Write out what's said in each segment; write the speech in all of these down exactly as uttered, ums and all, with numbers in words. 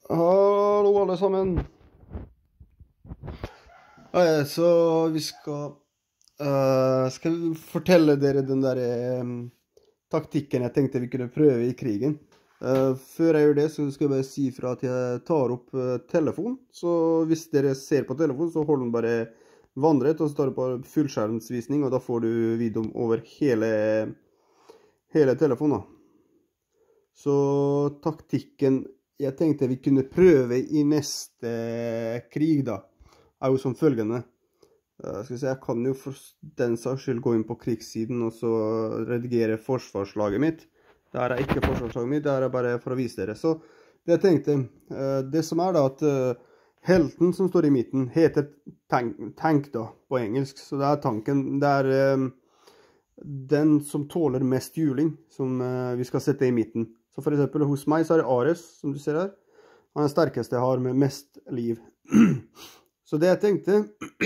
Hallo alle sammen. Eh, Så vi skal, eh, skal fortelle dere den der eh, taktikken jeg tenkte vi kunne prøve i krigen. Eh, før jeg gjør det, så skal jeg bare si fra at jeg tar opp uh, telefon. Så hvis dere ser på telefon, så hold den bare vandret, og så tar du på fullskjermsvisning, og da får du videoen over hele, hele telefonen. Så taktikken jeg tenkte vi kunne prøve i neste krig da, er jo som følgende. Uh, skal vi se, jeg kan jo for den saks skyld gå inn på krigssiden og så redigere forsvarslaget mitt. Det her er ikke forsvarslaget mitt, det her er bare for å vise dere. Så det jeg tenkte, uh, det som er da at uh, helten som står i midten heter tank, tank da, på engelsk. Så det er tanken, det er uh, den som tåler mest juling som uh, vi skal sette i midten. Så for eksempel hos meg så er det Ares, som du ser her. Han er den sterkeste jeg har med mest liv. Så det jeg tenkte,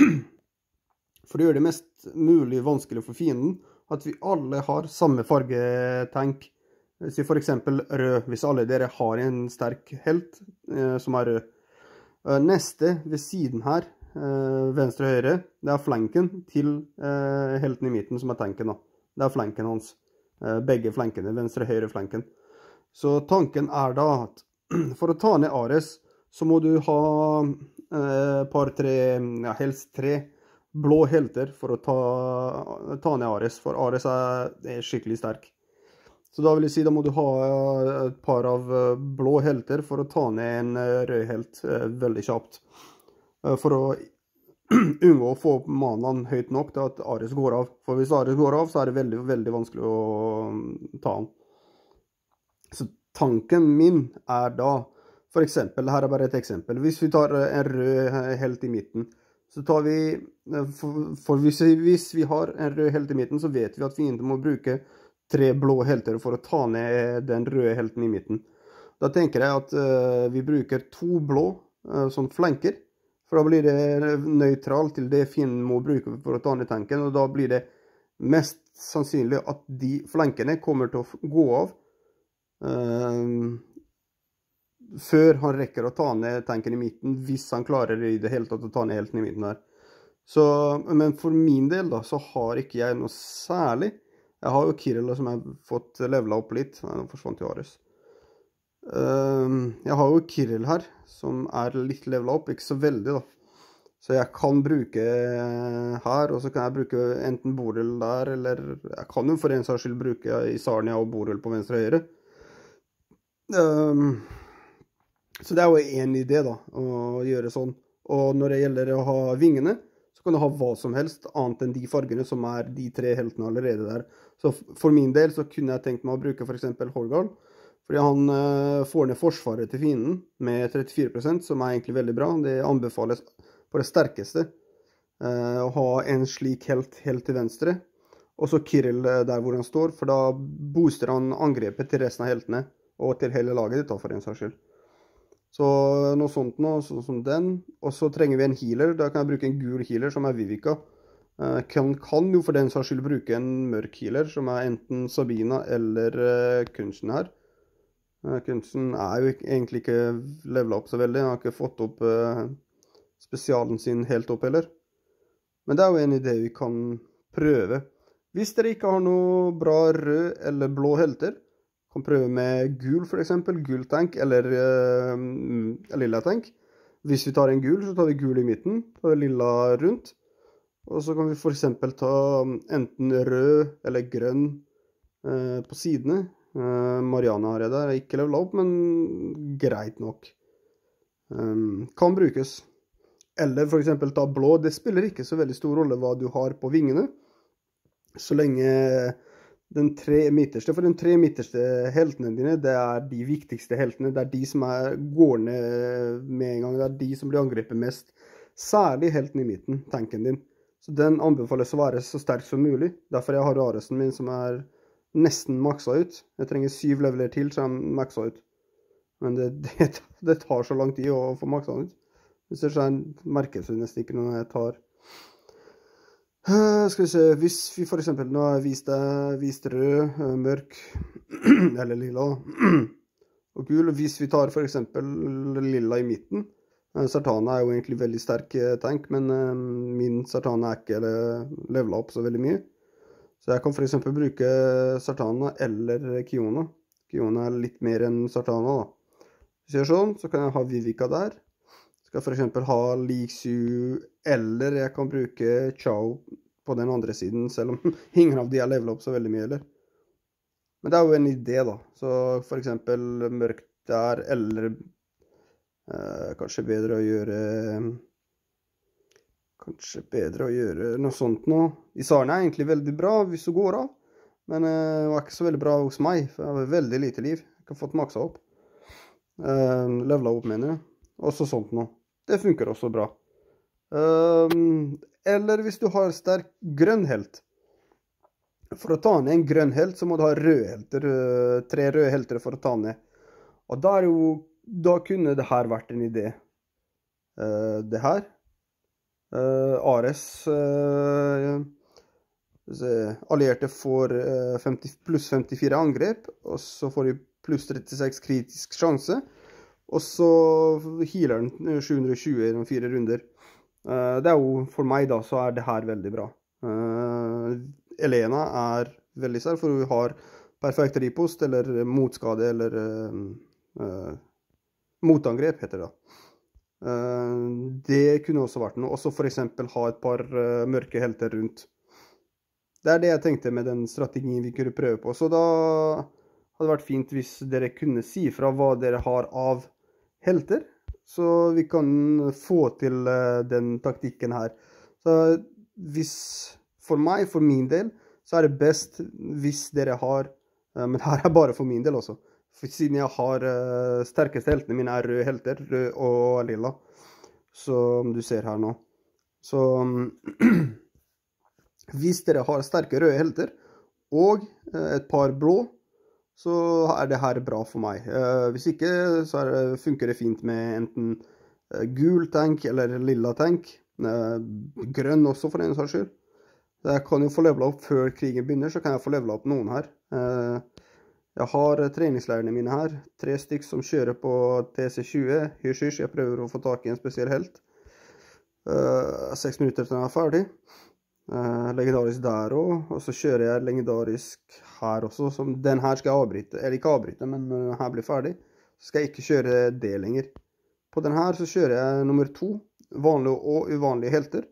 for å gjøre det mest mulig vanskelig for fienden, at vi alle har samme fargetank. Si for eksempel rød, hvis alle dere har en sterk helt eh, som er rød. Eh, neste ved siden her, eh, venstre og høyre, det er flanken til eh, helten i midten som er tanken da. Det er flanken hans. Eh, begge flankene, venstre og høyre flanken. Så tanken er da at for å ta ned Ares, så må du ha eh, par, tre, ja, helst tre blå helter for å ta, ta ned Ares, for Ares er, er skikkelig sterk. Så da vil jeg si, da må du ha et par av blå helter for å ta ned en rød helt eh, veldig kjapt. Eh, for å unngå å få opp manaen høyt nok til at Ares går av. For hvis Ares går av, så er det veldig, veldig vanskelig å ta han. Så tanken min er da, for eksempel, her er bare et eksempel, hvis vi tar en rød helt i midten, så tar vi, for, for hvis, hvis vi har en rød helt i midten, så vet vi at fienden må bruke tre blå helter for å ta ned den røde helten i midten. Da tenker jeg at uh, vi bruker to blå uh, som flanker, for da blir det nøytralt til det fienden må bruke for å ta ned tanken, og da blir det mest sannsynlig at de flankene kommer til å gå av, Uh, før han rekker å ta ned tanken i midten, hvis han klarer i det hele tatt å ta ned helten i midten der. Så, men for min del da, så har ikke jeg noe særlig. Jeg har jo Kirill som jeg har fått levelet opp litt. Nei, nå forsvant jo Ares. Uh, jeg har jo Kirill her, som er litt levelet opp, ikke så veldig da. Så jeg kan bruke her, og så kan jeg bruke enten Borel der, eller jeg kan jo for en saks skyld bruke Isarnia og Borel på venstre og høyre. Um, så det er jo en idé da, å gjøre sånn. Og når det gjelder å ha vingene, så kan du ha hva som helst, annet enn de fargene som er de tre heltene allerede der. Så for min del så kunne jeg tenkt meg å bruke for eksempel Horgal, fordi han uh, får ned forsvaret til fienden med trettifire prosent, som er egentlig veldig bra. Det anbefales på det sterkeste uh, å ha en slik helt helt til venstre, og så Kirill der hvor han står, for da booster han angrepet til resten av heltene, og til hele laget ditt da, for en saks skyld. Så noe sånt nå, sånn som den. Og så trenger vi en healer. Da kan jeg bruke en gul healer, som er Vivica. Uh, kan, kan jo for den saks skyld bruke en mørk healer, som er enten Sabina eller uh, Kunsten her. Uh, Kunsten er jo egentlig ikke levelet opp så veldig. Han har ikke fått opp uh, spesialen sin helt opp heller. Men det er jo en idé vi kan prøve. Hvis dere ikke har noe bra rød eller blå helter, kan prøve med gul for eksempel, gul tank eller uh, lilla tank. Hvis vi tar en gul, så tar vi gul i midten, og lilla rundt. Og så kan vi for eksempel ta enten rød eller grønn uh, på sidene. Uh, Mariana har jeg der, jeg ikke levelet opp, men greit nok. Um, kan brukes. Eller for eksempel ta blå, det spiller ikke så veldig stor rolle hva du har på vingene. Så lenge den tre midterste, for den tre midterste heltene dine, det er de viktigste heltene, det er de som er gående med en gang, det er de som blir angrepet mest, særlig helten i midten, tanken din. Så den anbefales å være så sterk som mulig, derfor jeg har Aresen min som er nesten maksa ut. Jeg trenger syv leveler til, så er den maksa ut. Men det, det, det tar så lang tid å få maksa ut. Hvis det så merkes det nesten ikke når jeg tar Uh, skal vi se, hvis vi for eksempel nå har vist, uh, vist rød, uh, mørk eller lilla, og gul. Hvis vi tar for eksempel lilla i midten, Sartana er jo egentlig veldig sterk tank, men min Sartana er ikke levelet opp så veldig mye. Så jeg kan for eksempel bruke Sartana eller Kiona. Kiona er litt mer enn Sartana da. Hvis jeg gjør sånn, så kan jeg ha Vivika der. Skal jeg for eksempel ha Lixu, eller jeg kan bruke Chao på den andre siden, selv om ingen av de er levelet opp så veldig mye, eller? Men det er jo en idé da. Så for eksempel mørkt der, eller eh, kanskje bedre å gjøre... Kanskje bedre å gjøre noe sånt nå. Isarne er egentlig veldig bra hvis du går av. Men det uh, var ikke så veldig bra hos meg, for jeg har veldig lite liv. Jeg har fått maksa opp. Uh, levelet opp, mener jeg. Også sånt nå. Det funker også bra. Uh, eller hvis du har sterk grønn helt. For å ta ned en grønn helt, så må du ha røde helter. Uh, tre røde helter for å ta ned. Og da, er jo, da kunne det her vært en idé. Uh, det her. Uh, Ares... Uh, allierte får femti, pluss femtifire angrep, og så får de pluss trettiseks kritisk sjanse, og så healer den sju hundre og tjue i de fire runder. Det er jo, for meg da, så er det her veldig bra. Elena er veldig sterk, for hun har perfekt ripost, eller motskade, eller uh, motangrep heter det da. Uh, det kunne også vært noe, og så for eksempel ha et par uh, mørke helter rundt. Det er det jeg tenkte med den strategien vi kunne prøve på. Så da hadde det vært fint hvis dere kunne si fra hva dere har av helter, så vi kan få til den taktikken her. Så hvis, for meg, for min del, så er det best hvis dere har, men her er bare for min del også, for siden jeg har sterkeste heltene mine er røde helter, rød og lilla, som du ser her nå. Så... Hvis dere har sterke røde helter og et par blå, så er det her bra for meg. Hvis ikke, så det, funker det fint med enten gul tank eller lilla tank. Grønn også for en saks skyld. Jeg kan jo få levelet opp før krigen begynner, så kan jeg få levelet opp noen her. Jeg har treningsleirene mine her. Tre stykk som kjører på T C tjue. Hysj, hysj, jeg prøver å få tak i en spesiell helt. Seks minutter til jeg er ferdig. Uh, legendarisk der også, og så kjører jeg legendarisk her også, som den her skal jeg avbryte, eller ikke avbryte, men når den her blir ferdig, så skal jeg ikke kjøre det lenger. På den her så kjører jeg nummer to, vanlige og uvanlige helter.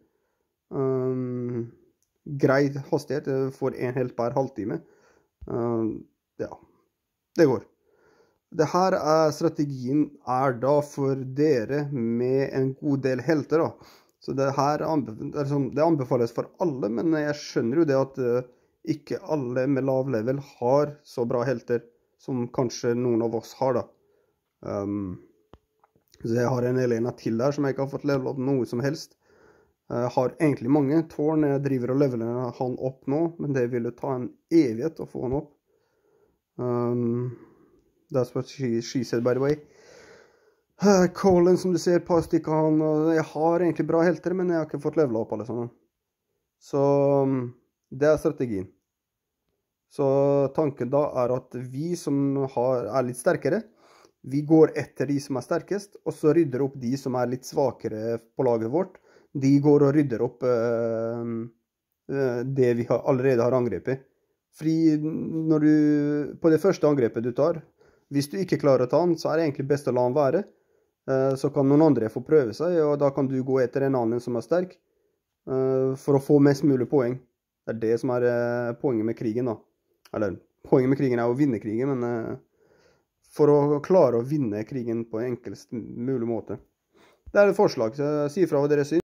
Um, grei hastighet, jeg får en helt per halvtime. Um, ja, det går. Det her er strategien er da for dere med en god del helter da. Så det her det anbefales for alle, men jeg skjønner jo det at ikke alle med lav level har så bra helter som kanskje noen av oss har da. Um, så jeg har en Elena til der som jeg ikke har fått levelet opp noe som helst. Jeg har egentlig mange. Tårn jeg driver og leveler han opp nå, men det vil jo ta en evighet å få han opp. Um, that's what she, she said by the way. Colin, som du ser, et par stykker han, jeg har egentlig bra helter, men jeg har ikke fått levelet opp alle sammen. Så det er strategien. Så tanken da er at vi som har, er litt sterkere, vi går etter de som er sterkest, og så rydder opp de som er litt svakere på laget vårt. De går og rydder opp uh, uh, det vi har, allerede har angrepet. Fordi når du, på det første angrepet du tar, hvis du ikke klarer å ta den, så er det egentlig best å la den være. Så kan noen andre få prøve seg, og da kan du gå etter en annen som er sterk, for å få mest mulig poeng. Det er det som er poenget med krigen da. Eller, poenget med krigen er å vinne krigen, men for å klare å vinne krigen på en enkelst mulig måte. Det er et forslag, så si fra hva dere synes.